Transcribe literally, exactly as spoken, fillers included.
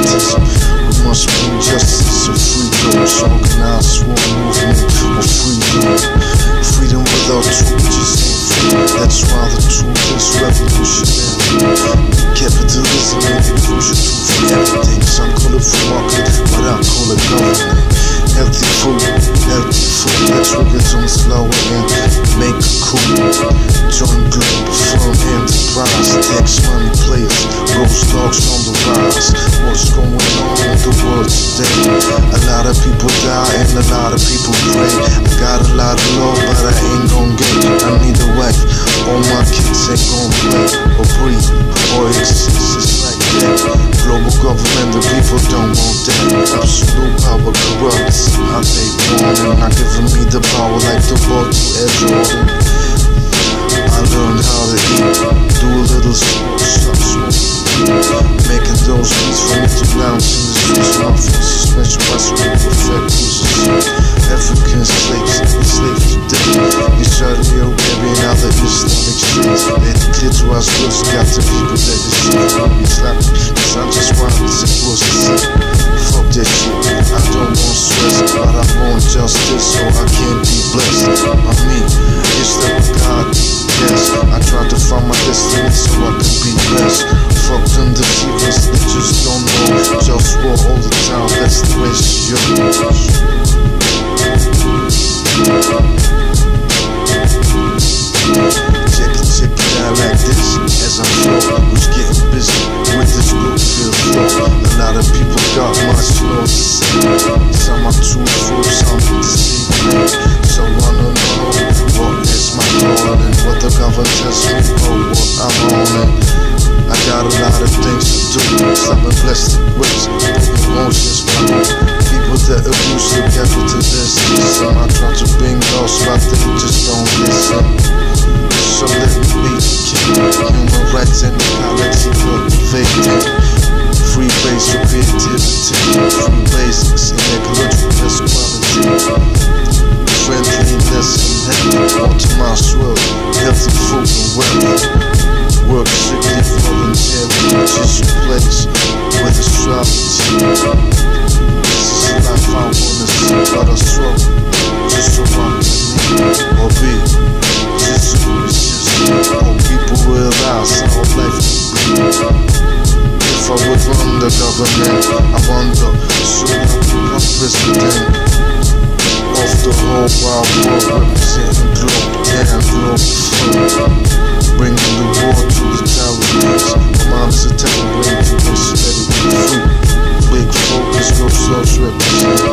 favoritism. We must bring justice and freedom. Organized war movement or freedom. Freedom without truth just ain't free. That's why the truth is revolutionary. Capitalism ain't the crucial truth for everything. Some call it free market, but I call it government. Healthy food, healthy food. Let's work it on slow and make a coup. Join Globalfirm enterprise. Tax money players, GhostDogz on the rise. What's going on in the world today? A lot of people die and a lot of people pray. I got a lot of love, but I ain't gon' get it. I need a wife. All my kids ain't gon' play or breathe or exist. It's like that. Global government, the people don't want that. Absolute power corrupts how they want, and not giving me the power like the ball to Air Jordan. I learned how to eat, do a little smoke, stop smoking, making those beats for me to lounge in the streets. My friends suspension by school perfect cruises. African slaves, enslaved today in Saudi Arabia and other Islamic states. They declare to us girls, got the people that they see from Islam. Cause I'm just wild as it was to say. Fuck that shit, I don't want stress, but I want justice so I can be blessed. By me, it's the God. Yes, I try to find my destiny so I can be blessed. Fuck them deceivers, they just don't know. Just war all the time, that's the ratio. Check it, check it out like this. As I flow, who's getting busy with this good feel flow. A lot of people got much more to say. Some are truthful, some deceive. So wanna know what is my goal and what the government tells me or what I'm on it. I got a lot of things to do. Stop and bless the ways, emotions, my own. People that abuse the capitalism. I try to bring those, but they just don't listen. So let me be the king. Human rights and equality cultivating. Free base for creativity. Free basics in ecological equality. Friendliness and health, optimized world, healthy food and wealth. Work strictly voluntary, just your place with astrology. This is the life I wanna see, but I struggle just so I can live or be. Just so it's just all people realize how life can be. If I would run the government, I wonder, should I become president? Of the whole wild world, representing Globe and Globalfirm, bringing the war to the terrorists. My mom is a terror, bringing to us, let it be free. Big focus, GhostDogz represent.